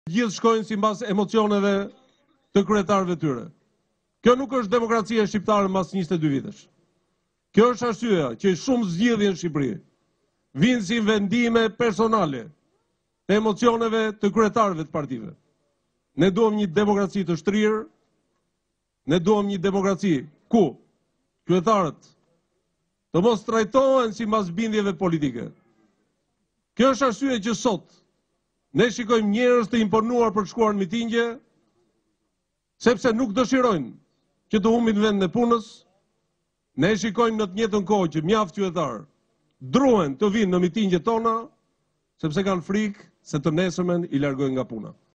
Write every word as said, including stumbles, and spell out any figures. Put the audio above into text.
Gjithë shkojnë sipas emocioneve të kryetarëve tyre. Kjo nuk është demokracia shqiptare mbas njëzet e dy vitesh. Kjo është arsyeja që shumë zgjedhje në Shqipëri vinë si vendime personale të emocioneve të kryetarëve të partive. Ne duam një demokraci të shtrirë, ne duam një demokraci ku kryetarët të mos trajtohen sipas bindjeve politike. Kjo është arsye që sot ne shikojmë njerëz të imponuar për të shkuar në mitingje, sepse nuk dëshirojnë që të humbin vendin e punës. Ne shikojmë në të njëjtën kohë që mjaft qytetarë druhen të vinë në mitingjet tona, sepse kanë frikë se të nesërmen i largojnë nga puna.